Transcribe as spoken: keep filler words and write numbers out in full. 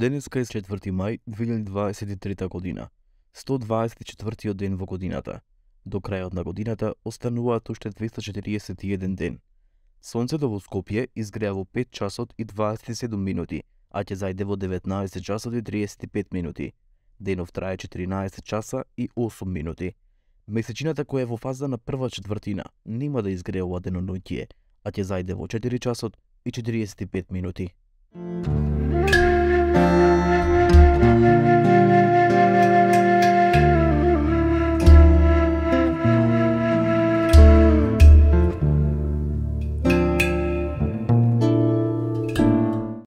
Денеска е четврти мај две илјади дваесет и трета година, сто дваесет и четвртиот ден во годината. До крајот на годината остануваат уште двеста четириесет и еден ден. Сонцето во Скопје изгреа во пет часот и дваесет и седум минути, а ќе зајде во деветнаесет часот и триесет и пет минути. Денов трае четиринаесет часа и осум минути. Месечината која е во фаза на прва четвртина нема да изгрее ова деноноќие, а ќе зајде во четири часот и четириесет и пет минути.